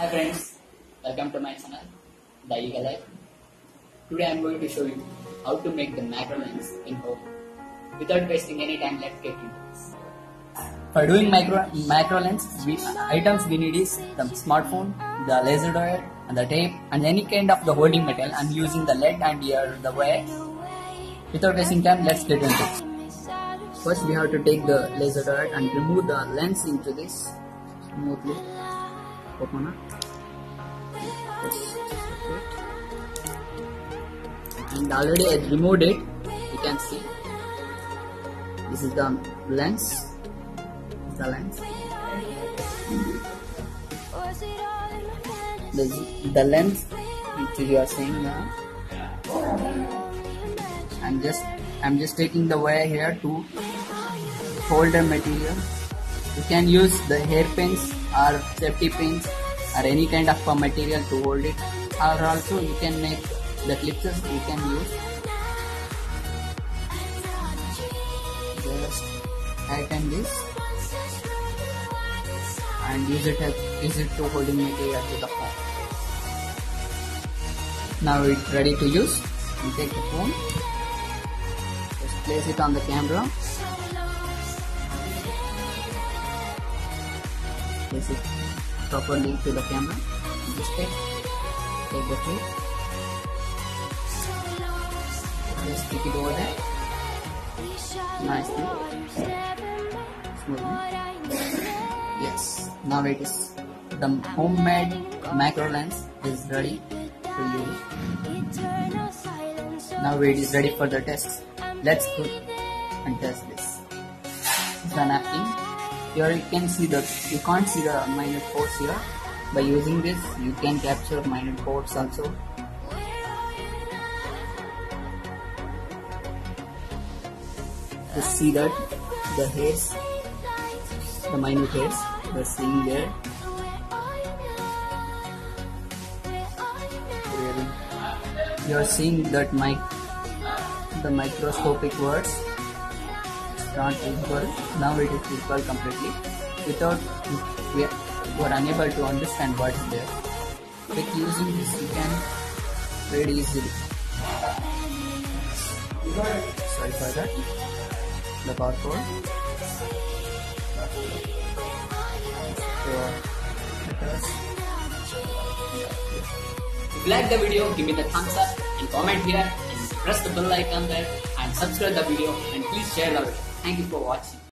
Hi friends, welcome to my channel, The Eagle Life. Today I am going to show you how to make the macro lens in home. Without wasting any time, let's get into this. For doing macro lens, items we need is the smartphone, the laser diode, and the tape, and any kind of the holding metal. I am using the lead and here the wire. Without wasting time, let's get into it. First, we have to take the laser diode and remove the lens into this smoothly. Open it. And already I removed it. You can see this is the lens. This is the lens. This is the lens which you are seeing now. I'm just taking the wire here to hold the material. You can use the hairpins or safety pins or any kind of material to hold it, or also you can make the clips you can use. Just tighten this and use it to holding material to the phone. Now it's ready to use. You take the phone, just place it on the camera. Place it properly to the camera. Just take the clip. Just stick it over there. Nicely. Smoothly. Yes. Now it is the homemade macro lens is ready to use. Now it is ready for the test. Let's go and test this. This is the napkin. Here you can't see the minute ports here. By using this, you can capture minute ports also. Just see that the hairs, the minute hairs, you're seeing there. You're seeing that the microscopic words. Not visible. Now it is visible completely. Without we were unable to understand what is there. With using this, you can read easily. Sorry for that. The barcode. If you like the video, give me the thumbs up and comment here and press the bell icon there and subscribe the video and please share the video. Thank you for watching.